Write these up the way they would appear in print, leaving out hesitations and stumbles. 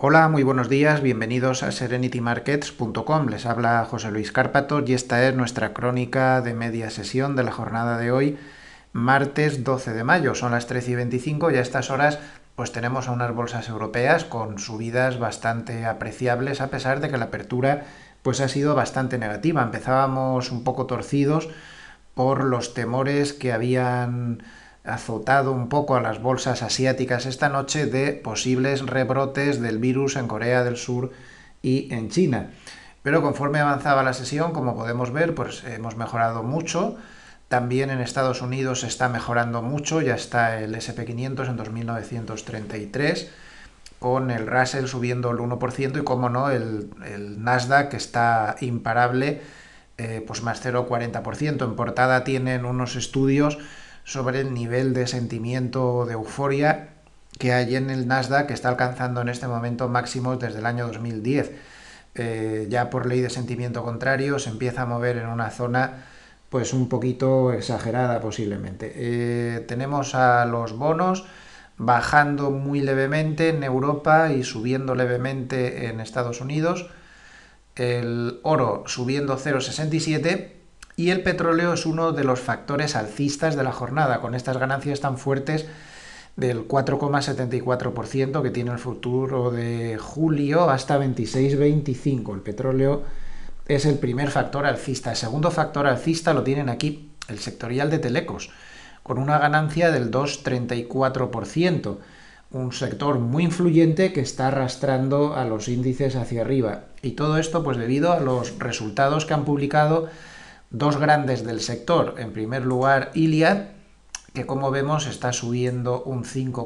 Hola, muy buenos días, bienvenidos a serenitymarkets.com. Les habla José Luis Cárpatos y esta es nuestra crónica de media sesión de la jornada de hoy, martes 12 de mayo. Son las 13:25 y a estas horas pues tenemos a unas bolsas europeas con subidas bastante apreciables a pesar de que la apertura pues ha sido bastante negativa. Empezábamos un poco torcidos por los temores que habían azotado un poco a las bolsas asiáticas esta noche de posibles rebrotes del virus en Corea del Sur y en China. Pero conforme avanzaba la sesión, como podemos ver, pues hemos mejorado mucho. También en Estados Unidos se está mejorando mucho, ya está el SP500 en 2.933, con el Russell subiendo el 1% y, como no, el Nasdaq que está imparable, pues más 0,40%. En portada tienen unos estudios sobre el nivel de sentimiento de euforia que hay en el Nasdaq, que está alcanzando en este momento máximos desde el año 2010. Ya por ley de sentimiento contrario se empieza a mover en una zona pues un poquito exagerada posiblemente. Tenemos a los bonos bajando muy levemente en Europa y subiendo levemente en Estados Unidos, el oro subiendo 0,67 y el petróleo es uno de los factores alcistas de la jornada, con estas ganancias tan fuertes del 4,74% que tiene el futuro de julio hasta 26,25. El petróleo es el primer factor alcista. El segundo factor alcista lo tienen aquí, el sectorial de telecos, con una ganancia del 2,34%. Un sector muy influyente que está arrastrando a los índices hacia arriba. Y todo esto pues debido a los resultados que han publicado dos grandes del sector. En primer lugar, Iliad, que como vemos está subiendo un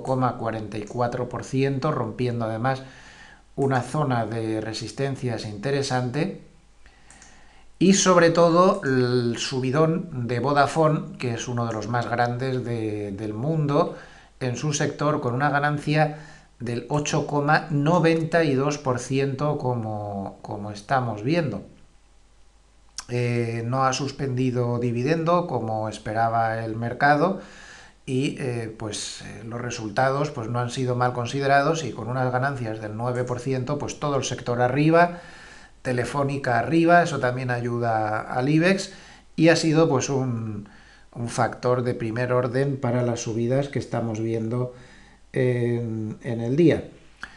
5,44%, rompiendo además una zona de resistencias interesante. Y sobre todo el subidón de Vodafone, que es uno de los más grandes del mundo en su sector, con una ganancia del 8,92% como estamos viendo. No ha suspendido dividendo como esperaba el mercado y los resultados pues no han sido mal considerados, y con unas ganancias del 9% pues todo el sector arriba, Telefónica arriba, eso también ayuda al IBEX y ha sido pues un factor de primer orden para las subidas que estamos viendo en el día.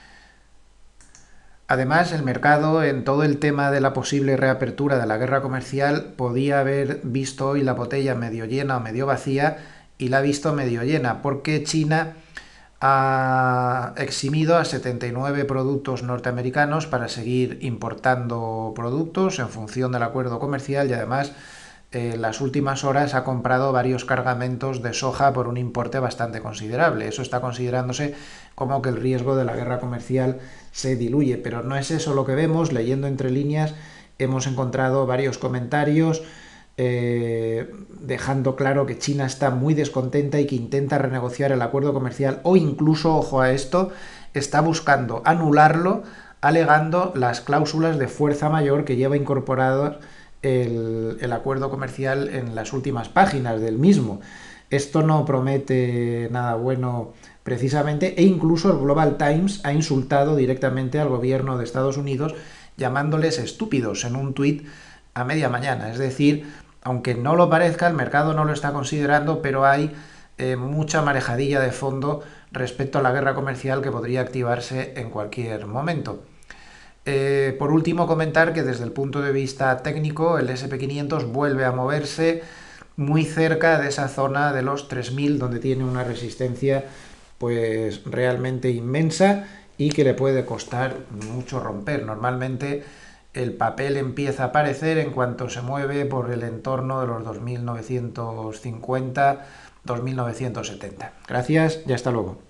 Además, el mercado, en todo el tema de la posible reapertura de la guerra comercial, podía haber visto hoy la botella medio llena o medio vacía, y la ha visto medio llena, porque China ha eximido a 79 productos norteamericanos para seguir importando productos en función del acuerdo comercial, y además en las últimas horas ha comprado varios cargamentos de soja por un importe bastante considerable. Eso está considerándose como que el riesgo de la guerra comercial se diluye, pero no es eso lo que vemos. Leyendo entre líneas hemos encontrado varios comentarios dejando claro que China está muy descontenta y que intenta renegociar el acuerdo comercial, o incluso, ojo a esto, está buscando anularlo, alegando las cláusulas de fuerza mayor que lleva incorporadas el acuerdo comercial en las últimas páginas del mismo. Esto no promete nada bueno precisamente, e incluso el Global Times ha insultado directamente al gobierno de Estados Unidos llamándoles estúpidos en un tuit a media mañana. Es decir, aunque no lo parezca, el mercado no lo está considerando, pero hay mucha marejadilla de fondo respecto a la guerra comercial que podría activarse en cualquier momento. Por último, comentar que desde el punto de vista técnico el SP500 vuelve a moverse muy cerca de esa zona de los 3.000, donde tiene una resistencia pues realmente inmensa y que le puede costar mucho romper. Normalmente el papel empieza a aparecer en cuanto se mueve por el entorno de los 2.950, 2.970. Gracias y hasta luego.